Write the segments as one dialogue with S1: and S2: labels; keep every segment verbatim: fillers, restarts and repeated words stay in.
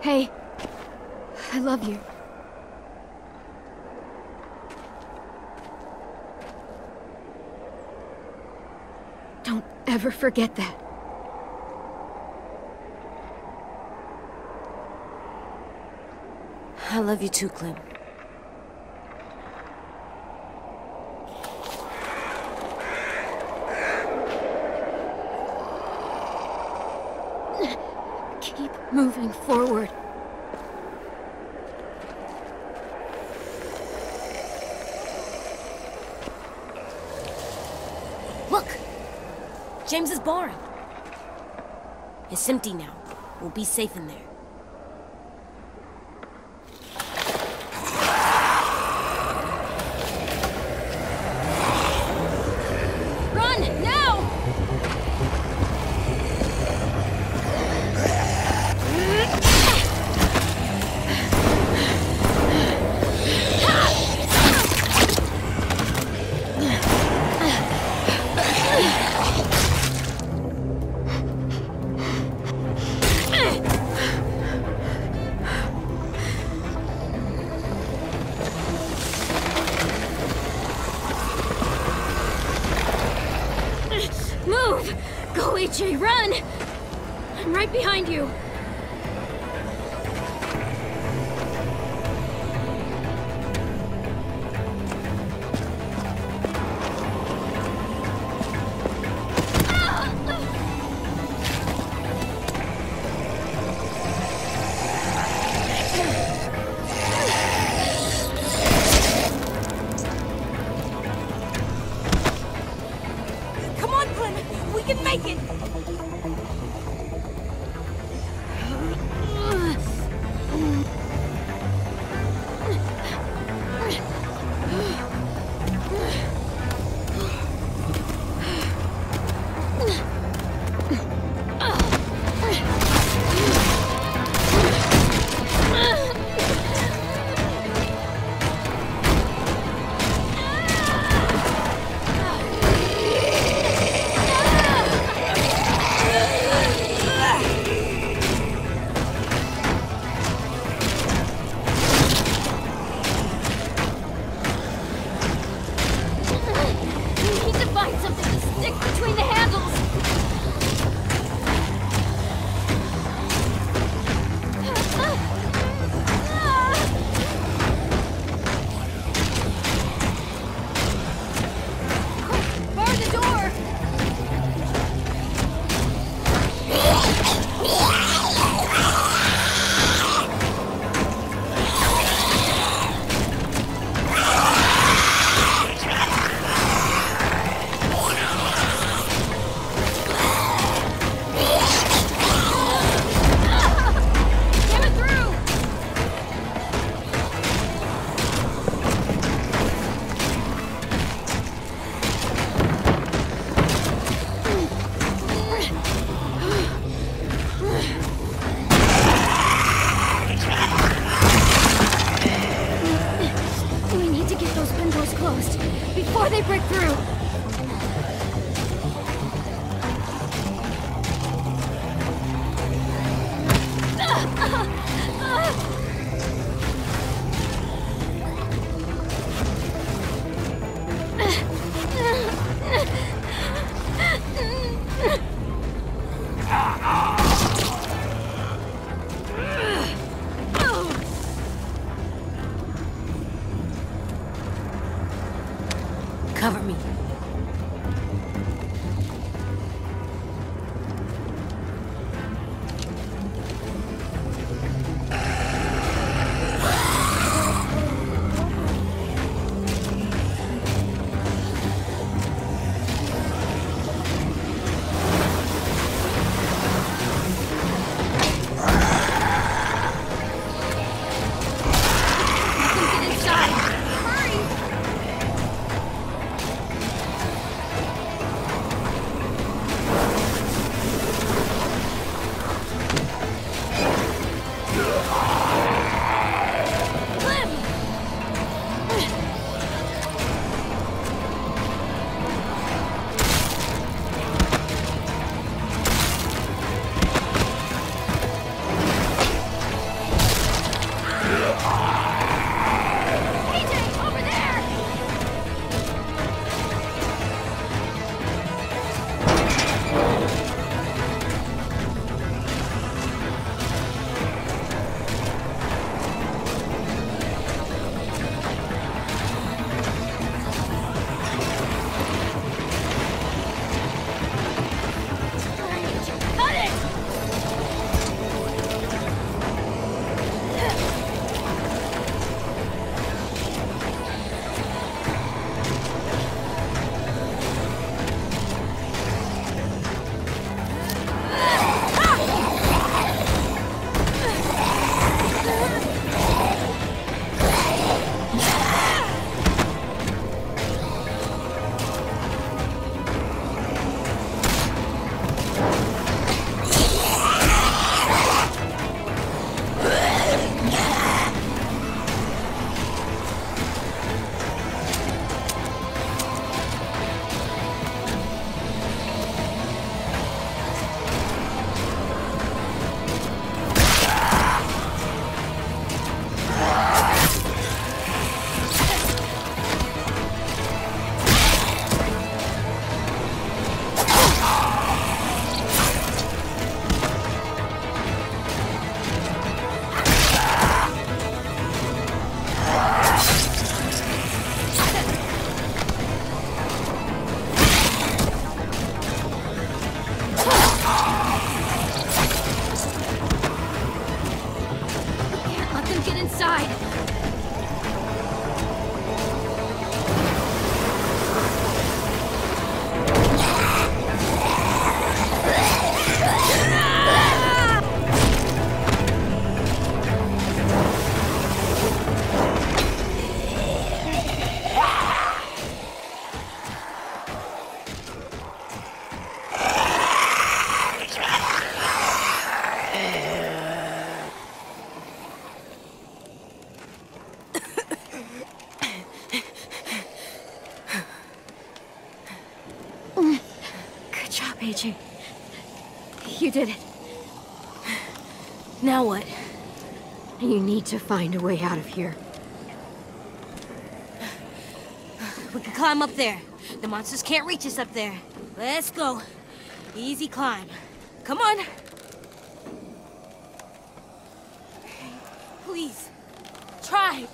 S1: Hey, I love you. Don't ever forget that.
S2: I love you too, Clem.
S1: Keep moving forward.
S2: Look! James's barn. It's empty now. We'll be safe in there.
S1: Run, now! Move! Go, A J, run! I'm right behind you.
S2: Come on, Clem! We can make it! We need to find something to stick between the handles. Bar the door! Get it through! We need to get those windows closed before they break through. Cover me.
S1: A J, you did it.
S2: Now what?
S1: You need to find a way out of here.
S2: We can climb up there. The monsters can't reach us up there. Let's go. Easy climb. Come on. Please. Try.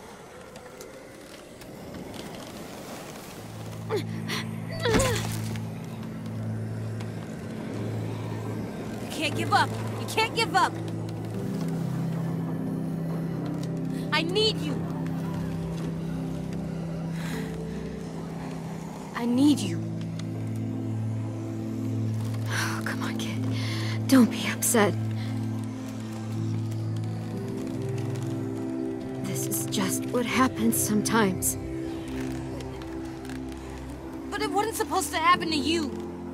S2: You can't give up. You can't give up. I need you. I need you.
S1: Oh, come on, kid. Don't be upset. This is just what happens sometimes.
S2: But it wasn't supposed to happen to you.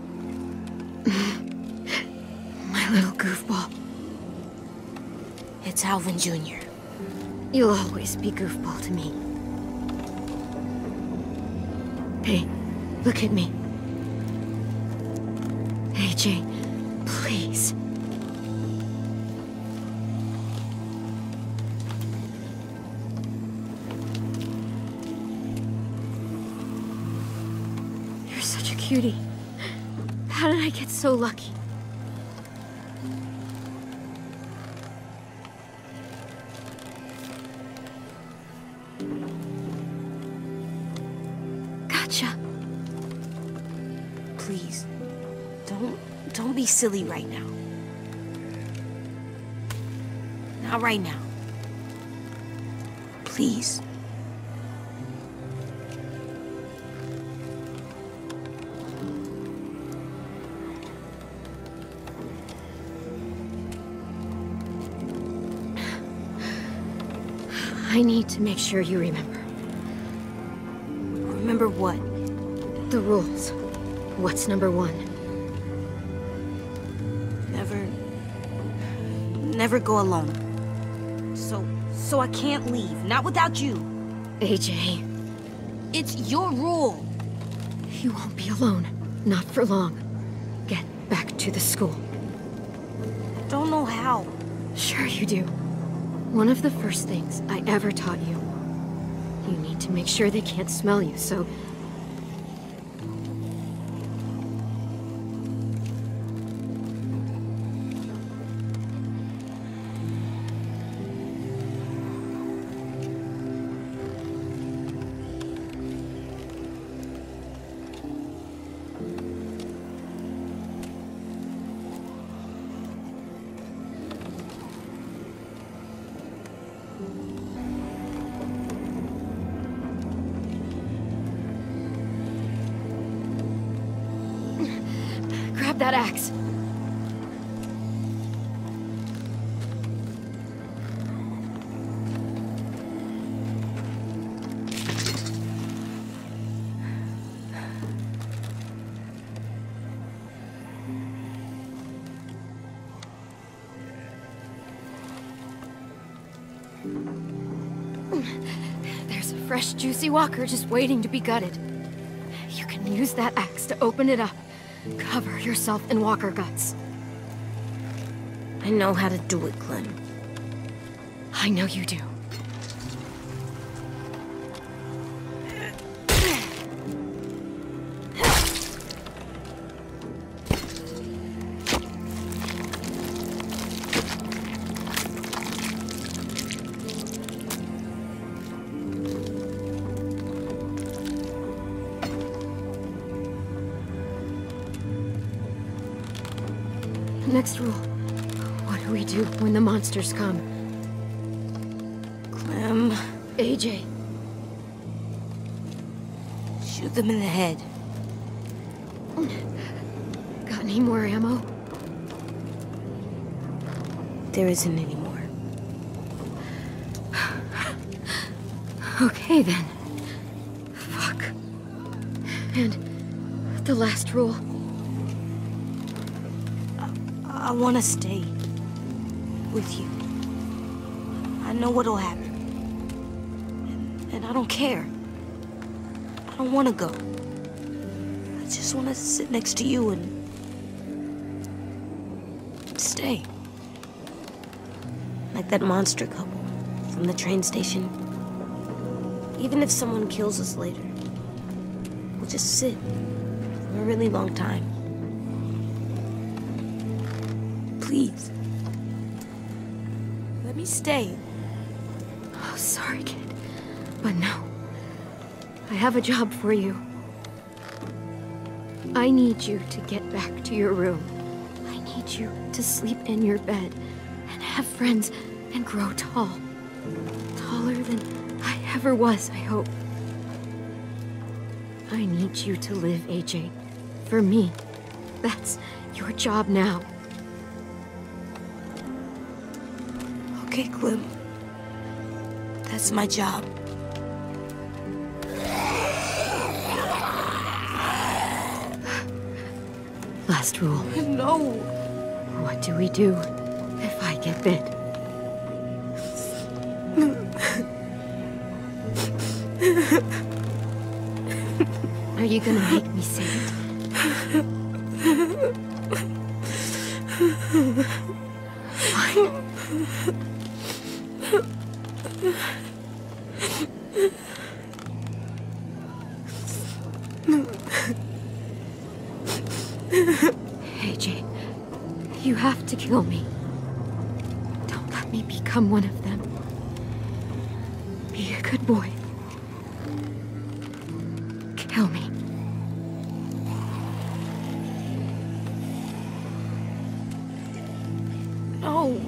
S1: My little goofball.
S2: It's Alvin Junior
S1: You'll always be goofball to me. Hey, look at me. A J, please. You're such a cutie. How did I get so lucky? Gotcha.
S2: Please, don't, don't be silly right now. Not right now. Please.
S1: I need to make sure you remember.
S2: Remember what?
S1: The rules. What's number one?
S2: Never... Never go alone. So... so I can't leave. Not without you.
S1: A J.
S2: It's your rule.
S1: You won't be alone. Not for long. Get back to the school.
S2: Don't know how.
S1: Sure you do. One of the first things I ever taught you. You need to make sure they can't smell you, so... Grab that axe. There's a fresh, juicy walker just waiting to be gutted. You can use that axe to open it up. Cover yourself in walker guts.
S2: I know how to do it, Clem.
S1: I know you do. Next rule. What do we do when the monsters come?
S2: Clem...
S1: A J.
S2: Shoot them in the head.
S1: Got any more ammo?
S2: There isn't any more.
S1: Okay then. Fuck. And the last rule.
S2: I want to stay with you. I know what'll happen. And, and I don't care. I don't want to go. I just want to sit next to you and Stay. Like that monster couple from the train station. Even if someone kills us later, we'll just sit for a really long time. Please. Let me stay.
S1: Oh, sorry, kid. But no. I have a job for you. I need you to get back to your room. I need you to sleep in your bed and have friends and grow tall. Taller than I ever was, I hope. I need you to live, A J. For me. That's your job now.
S2: Okay, Clem. That's my job.
S1: Last rule.
S2: No.
S1: What do we do if I get bit? Are you gonna make me say it? Fine. A J, you have to kill me. Don't let me become one of them. Be a good boy. Kill me.
S2: No.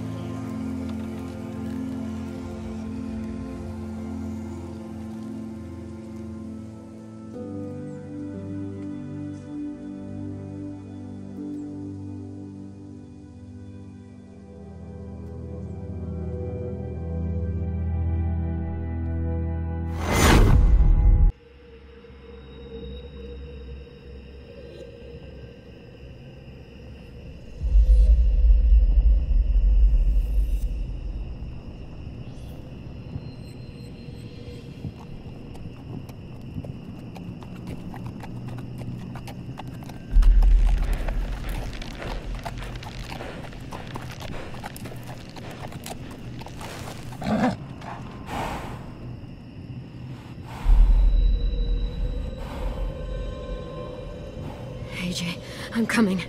S1: A J, I'm coming.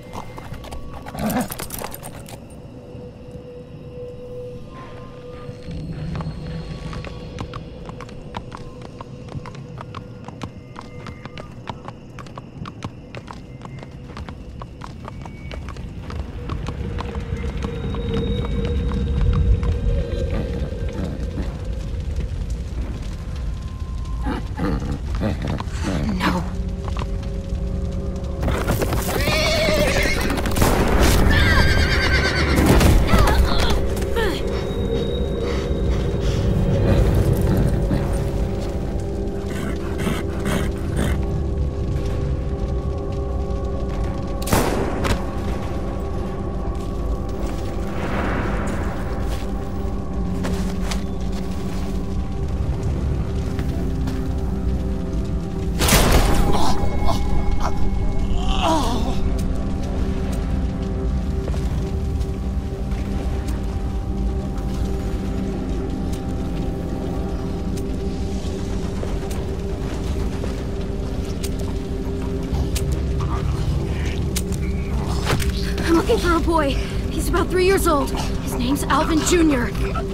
S1: No. I'm looking for a boy. He's about three years old. His name's Alvin Junior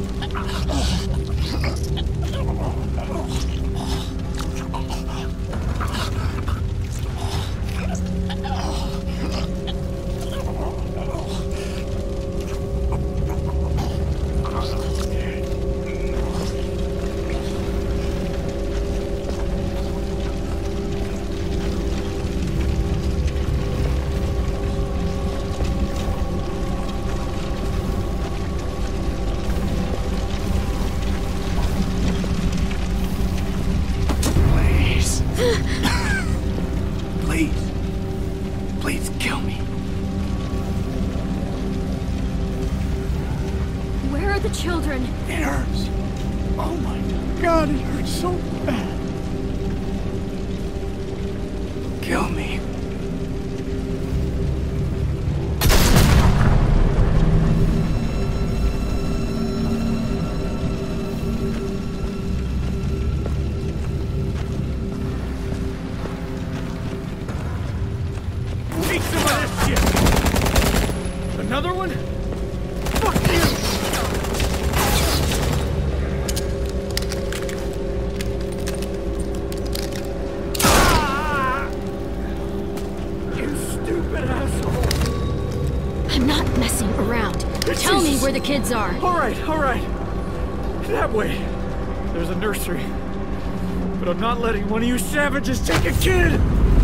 S3: Please. Please kill me.
S1: Where are the children?
S3: It hurts. Oh my God, it hurts so bad. Kill me. Take some of this shit! Another one? Fuck you! Ah! You stupid asshole!
S1: I'm not messing around. Tell me where the kids are.
S3: Alright, alright. That way. There's a nursery. But I'm not letting one of you savages take a kid!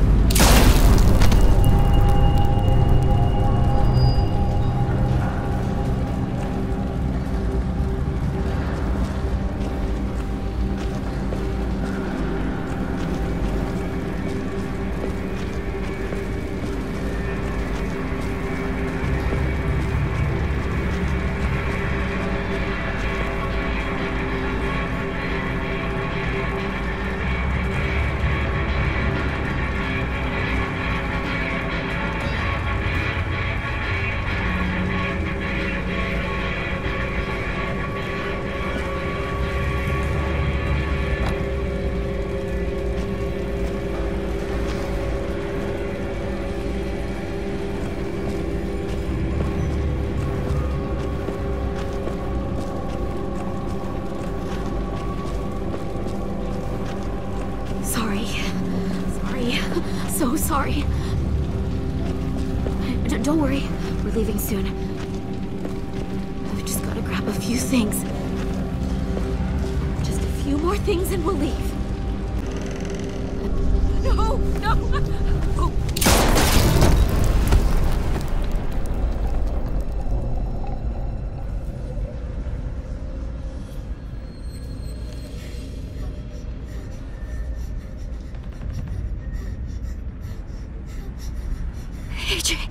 S1: So sorry. D- don't worry, we're leaving soon. We've just gotta grab a few things. Just a few more things and we'll leave. No, no! Oh. A J.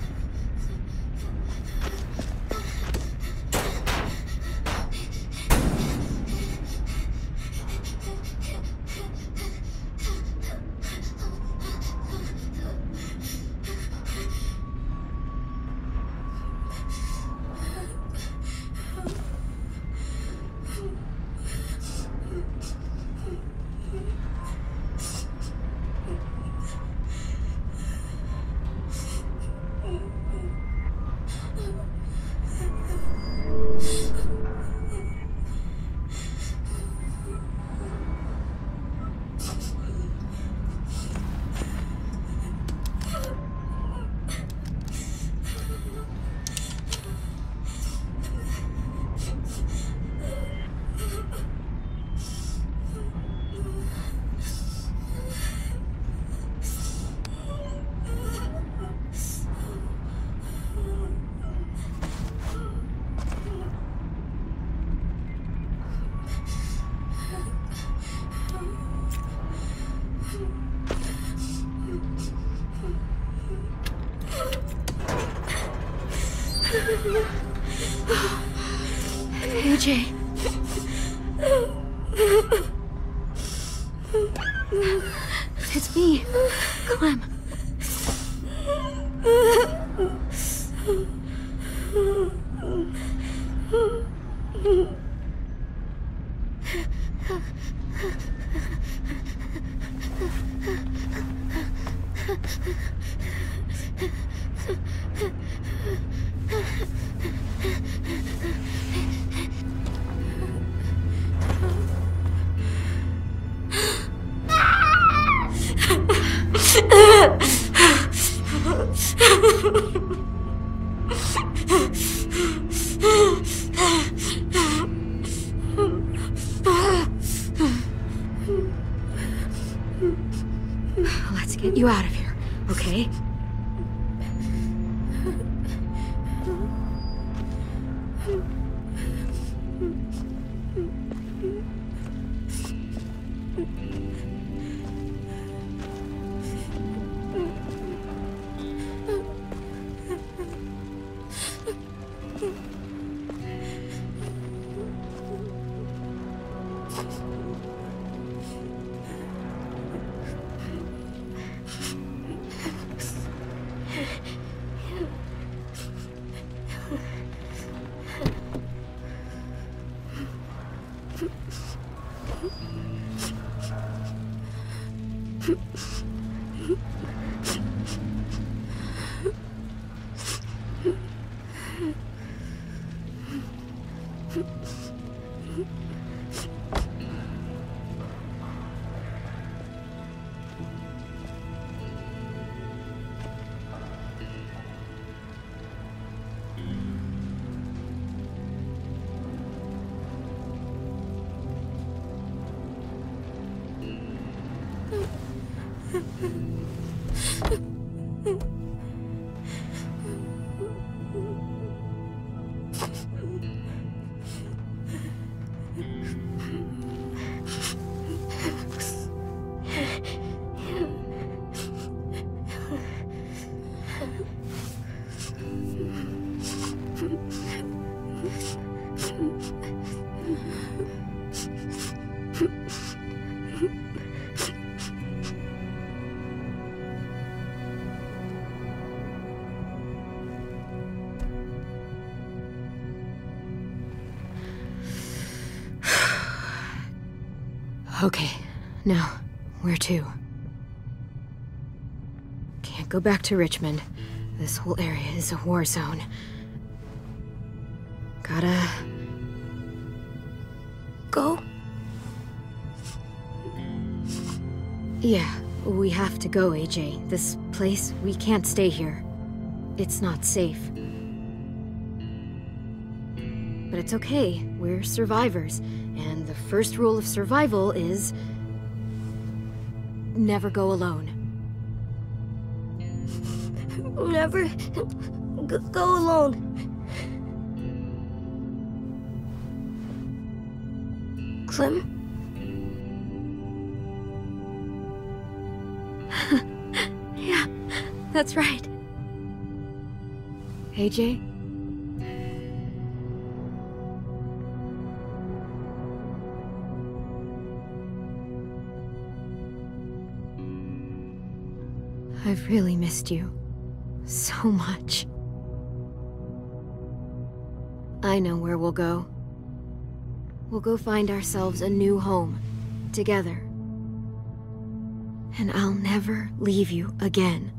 S1: A J. It's me, Clem. Let's get you out of here, okay? Okay, now, where to? Can't go back to Richmond. This whole area is a war zone. Gotta...
S2: Go?
S1: Yeah, we have to go, A J. This place, we can't stay here. It's not safe. But it's okay, we're survivors, and the first rule of survival is... never go alone.
S2: Never g go alone. Clem?
S1: Yeah, that's right. A J? I've really missed you. So much. I know where we'll go. We'll go find ourselves a new home. Together. And I'll never leave you again.